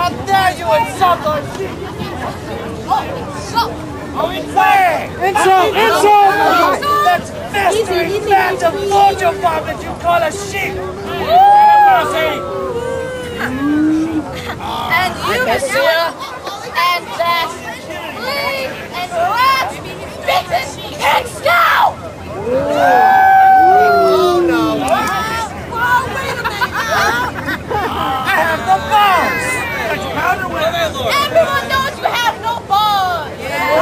How dare you insult our sheep? Oh, insult! Insult! That's festering fat of mojo bomb that you call a sheep! And you, monsieur, and that flea and rat bitten pigs now! Oh no! Well, wait a minute now! I have the balls! But you powder with it, Lord! Everyone knows you have no balls!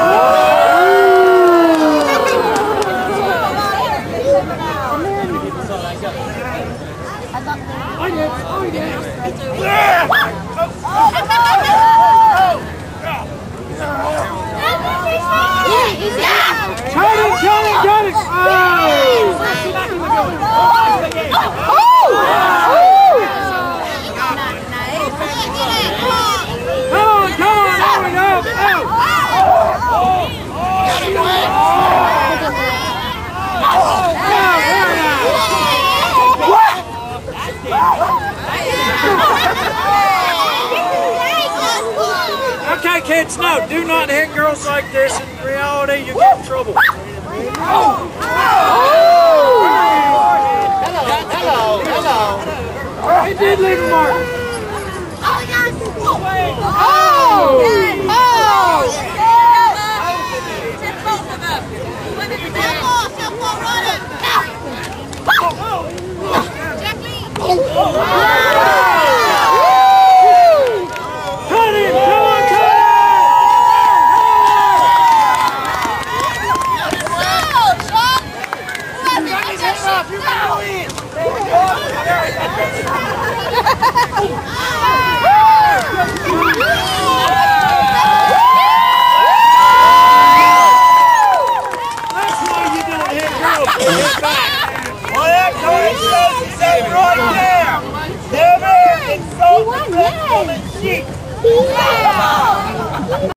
Okay, kids, no, do not hit girls like this. In reality, you get in trouble. Hello. He did leave a mark. Never insult the best woman sheep!